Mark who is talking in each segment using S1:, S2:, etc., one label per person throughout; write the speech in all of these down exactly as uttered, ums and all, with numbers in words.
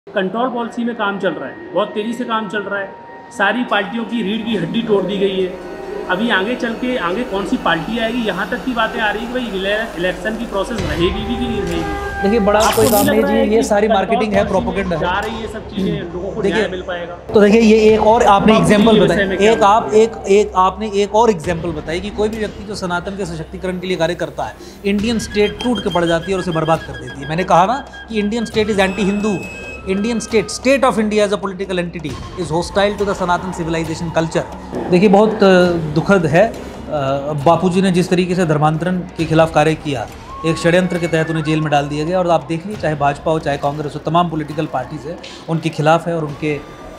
S1: Control policy में काम चल रहा है, बहुत तेज़ी से काम चल रहा है। सारी पार्टियों की रीढ़ की हड्डी तोड़ दी गई है। अभी आगे चल के आगे कौन सी पार्टी आएगी, यहाँ तक की बातें आ रही है कि भाई इलेक्शन की प्रोसेस रहेगी भी कि नहीं रहेगी।
S2: देखिए बड़ा कोई काम नहीं जी, ये सारी मार्केटिंग है, प्रोपेगेंडा है।
S1: जा रही है सब चीज़ें, लोगों को न्याय मिल पाएगा।
S2: तो देखिए ये एक और आपने एग्जांपल बताई, एक आप एक एक आपने एक और एग्जांपल बताई कि कोई भी व्यक्ति जो सनातन के सशक्तिकरण के लिए कार्य करता है, इंडियन स्टेट टूट के पड़ जाती है और उसे बर्बाद कर देती है। मैंने कहा ना कि Indian state is anti Hindu. Indian state state of India as a political entity is hostile to the Sanatan civilization culture. देखिए बहुत दुखद है, बापूजी ने जिस तरीके से धर्मांतरण के खिलाफ कार्य किया, एक षड्यंत्र के तहत उन्हें जेल में डाल दिया गया। और आप देख लीजिए, चाहे भाजपा हो चाहे कांग्रेस हो, तमाम पॉलिटिकल पार्टीज़ है उनके खिलाफ है और उनके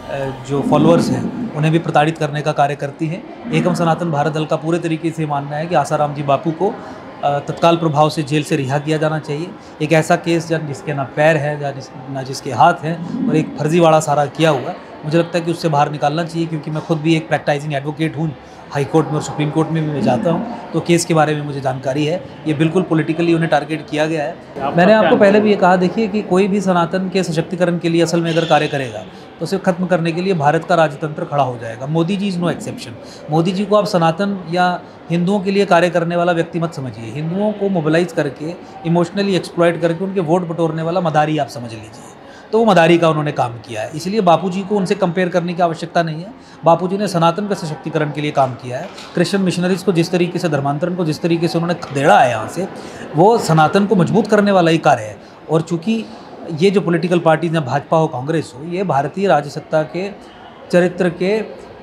S2: जो फॉलोअर्स हैं उन्हें भी प्रताड़ित करने का कार्य करती हैं। एकम सनातन भारत दल का पूरे तरीके से मानना है कि आसाराम जी बापू को तत्काल प्रभाव से जेल से रिहा किया जाना चाहिए। एक ऐसा केस जन जिसके ना पैर है या जिस ना जिसके हाथ हैं और एक फर्जीवाड़ा सारा किया हुआ, मुझे लगता है कि उससे बाहर निकालना चाहिए। क्योंकि मैं खुद भी एक प्रैक्टिसिंग एडवोकेट हूँ, हाई कोर्ट में और सुप्रीम कोर्ट में भी मैं जाता हूँ, तो केस के बारे में मुझे जानकारी है। ये बिल्कुल पॉलिटिकली उन्हें टारगेट किया गया है। मैंने आपको पहले भी ये कहा, देखिए कि कोई भी सनातन के सशक्तिकरण के लिए असल में अगर कार्य करेगा तो उसे खत्म करने के लिए भारत का राजतंत्र खड़ा हो जाएगा। Modi ji is no exception. Modi ji को आप सनातन या हिंदुओं के लिए कार्य करने वाला व्यक्ति मत समझिए। हिंदुओं को मोबिलाइज करके, इमोशनली एक्सप्लॉइट करके उनके वोट बटोरने वाला मदारी आप समझ लीजिए। तो वो मदारी का उन्होंने काम किया है, इसलिए बापूजी को उनसे कंपेयर करने की आवश्यकता नहीं है। बापूजी ने सनातन के सशक्तिकरण के लिए काम किया है। क्रिश्चियन मिशनरीज़ को जिस तरीके से, धर्मांतरण को जिस तरीके से उन्होंने खदेड़ा है यहाँ से, वो सनातन को मजबूत करने वाला ही कार्य है। और चूँकि ये जो पॉलिटिकल पार्टीज हैं, भाजपा हो कांग्रेस हो, ये भारतीय राजसत्ता के चरित्र के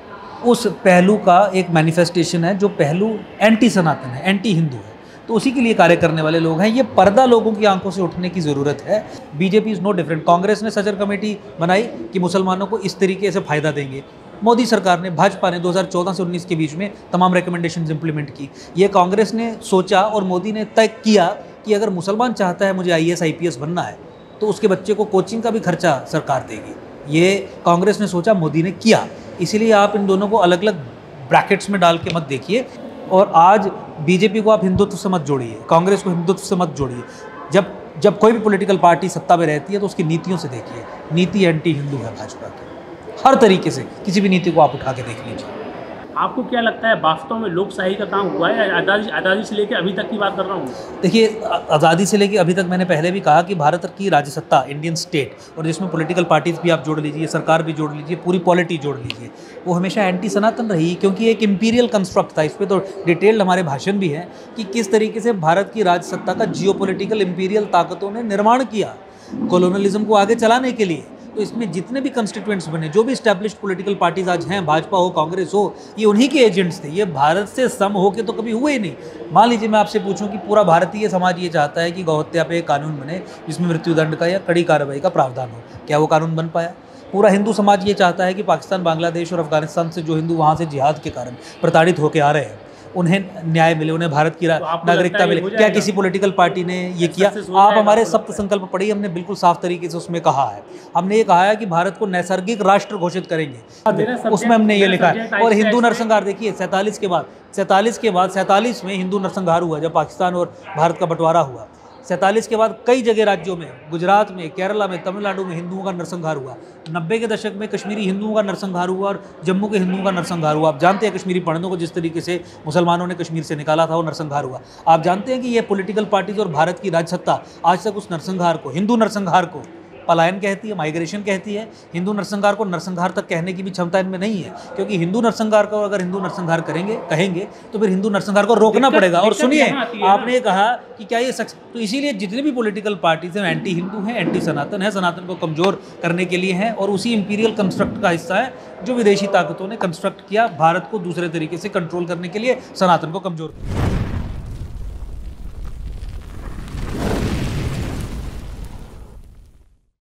S2: उस पहलू का एक मैनिफेस्टेशन है जो पहलू एंटी सनातन है, एंटी हिंदू है। तो उसी के लिए कार्य करने वाले लोग हैं। ये पर्दा लोगों की आंखों से उठने की ज़रूरत है। BJP is no different. Congress ने सचर कमेटी बनाई कि मुसलमानों को इस तरीके से फ़ायदा देंगे। मोदी सरकार ने, भाजपा ने दो हज़ार चौदह से उन्नीस के बीच में तमाम रिकमेंडेशंस इंप्लीमेंट की। ये कांग्रेस ने सोचा और मोदी ने तय किया कि अगर मुसलमान चाहता है मुझे I A S I P S बनना है तो उसके बच्चे को कोचिंग का भी खर्चा सरकार देगी। ये कांग्रेस ने सोचा, मोदी ने किया। इसीलिए आप इन दोनों को अलग अलग ब्रैकेट्स में डाल के मत देखिए। और आज बीजेपी को आप हिंदुत्व से मत जोड़िए, कांग्रेस को हिंदुत्व से मत जोड़िए। जब जब कोई भी पॉलिटिकल पार्टी सत्ता में रहती है तो उसकी नीतियों से देखिए। नीति एंटी हिंदू है भाजपा की, हर तरीके से किसी भी नीति को आप उठा के देख लीजिए।
S1: आपको क्या लगता है, वास्तव में लोकशाही का काम हुआ है? आज़ादी आज़ादी से लेकर अभी तक की बात कर रहा हूँ।
S2: देखिए आज़ादी से लेकर अभी तक, मैंने पहले भी कहा कि भारत की राजसत्ता, इंडियन स्टेट, और जिसमें पॉलिटिकल पार्टीज भी आप जोड़ लीजिए, सरकार भी जोड़ लीजिए, पूरी पॉलिटी जोड़ लीजिए, वो हमेशा एंटी सनातन रही। क्योंकि एक इंपीरियल कंस्ट्रक्ट था। इस पर तो डिटेल्ड हमारे भाषण भी हैं कि किस तरीके से भारत की राजसत्ता का जियोपॉलिटिकल इंपीरियल ताकतों ने निर्माण किया कॉलोनलिज्म को आगे चलाने के लिए। तो इसमें जितने भी कंस्टिट्यूएंट्स बने, जो भी स्टैब्लिश्ड पॉलिटिकल पार्टीज आज हैं, भाजपा हो कांग्रेस हो, ये उन्हीं के एजेंट्स थे। ये भारत से सम हो के तो कभी हुए ही नहीं। मान लीजिए मैं आपसे पूछूं कि पूरा भारतीय समाज ये चाहता है कि गौहत्या पे एक कानून बने जिसमें मृत्युदंड का या कड़ी कार्रवाई का प्रावधान हो, क्या वो कानून बन पाया? पूरा हिंदू समाज ये चाहता है कि पाकिस्तान, बांग्लादेश और अफगानिस्तान से जो हिंदू वहाँ से जिहाद के कारण प्रताड़ित होकर आ रहे हैं उन्हें न्याय मिले, उन्हें भारत की नागरिकता मिले। क्या किसी पॉलिटिकल पार्टी ने ये किया? आप हमारे सप्त संकल्प पढ़िए, हमने बिल्कुल साफ तरीके से उसमें कहा है। हमने ये कहा है कि भारत को नैसर्गिक राष्ट्र घोषित करेंगे, उसमें हमने ये लिखा है। और हिंदू नरसंहार देखिए, सैंतालीस के बाद सैंतालीस के बाद सैंतालीस में हिंदू नरसंहार हुआ जब पाकिस्तान और भारत का बंटवारा हुआ। सैंतालीस के बाद कई जगह राज्यों में, गुजरात में, केरला में, तमिलनाडु में हिंदुओं का नरसंहार हुआ। नब्बे के दशक में कश्मीरी हिंदुओं का नरसंहार हुआ और जम्मू के हिंदुओं का नरसंहार हुआ। आप जानते हैं कश्मीरी पंडितों को जिस तरीके से मुसलमानों ने कश्मीर से निकाला था, वो नरसंहार हुआ। आप जानते हैं कि ये पॉलिटिकल पार्टीज और भारत की राजसत्ता आज तक उस नरसंहार को, हिंदू नरसंहार को पलायन कहती है, माइग्रेशन कहती है। हिंदू नरसंहार को नरसंहार तक कहने की भी क्षमता इनमें नहीं है। क्योंकि हिंदू नरसंहार को अगर हिंदू नरसंहार करेंगे कहेंगे तो फिर हिंदू नरसंहार को रोकना पड़ेगा। और सुनिए, आपने कहा कि क्या ये सक्स, तो इसीलिए जितनी भी पॉलिटिकल पार्टीज हैं एंटी हिंदू हैं, एंटी सनातन है, सनातन को कमज़ोर करने के लिए हैं। और उसी इंपीरियल कंस्ट्रक्ट का हिस्सा है जो विदेशी ताकतों ने कंस्ट्रक्ट किया भारत को दूसरे तरीके से कंट्रोल करने के लिए, सनातन को कमज़ोर।